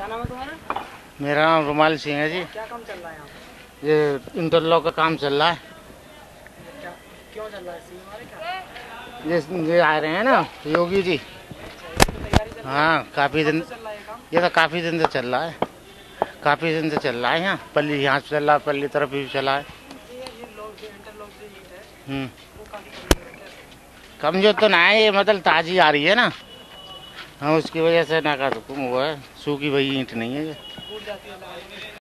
नाम है तुम्हारा? मेरा नाम रुमाल सिंह है जी। क्या काम चल रहा है यहाँ पे? ये इंटरलॉक का काम चल रहा है। क्या क्यों चल रहा है? सीन हमारे क्या? ये आ रहे हैं ना योगी जी। इसकी तो तैयारी चल रही है। हाँ काफ़ी दिन, कब से चल रहा है ये काम? ये तो काफ़ी दिन से चल रहा है। काफ़ी दिन से चल रहा है। यहाँ पल्ली यहाँ से चल रहा है, पल्ली तरफ भी चला है। ये लोग जो इंटरलॉक जो ईंट है हम्म। वो काफी कमजोर है क्या? कमजोर तो ना है, ये मतलब ताज़ी आ रही है ना। हाँ उसकी वजह से ना का हुआ है, सूखी वही ईंट नहीं है ये। टूट जाती है लगाने में।